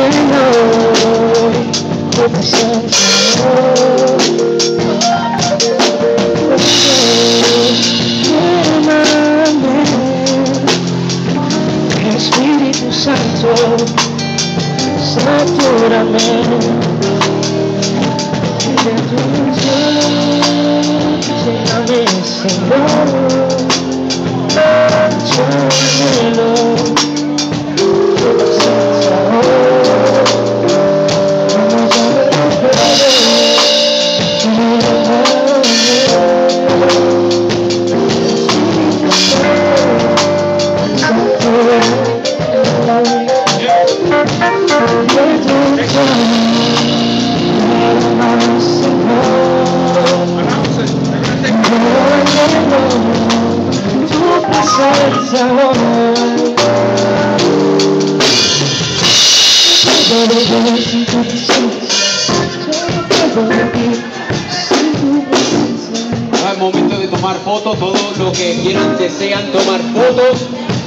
tu presencia hoy. Lléname, Espíritu Santo, satúrame de tu unción. Lléname, Señor, yo anhelo tu presencia hoy. Al momento de tomar fotos, todos los que quieran, desean tomar fotos,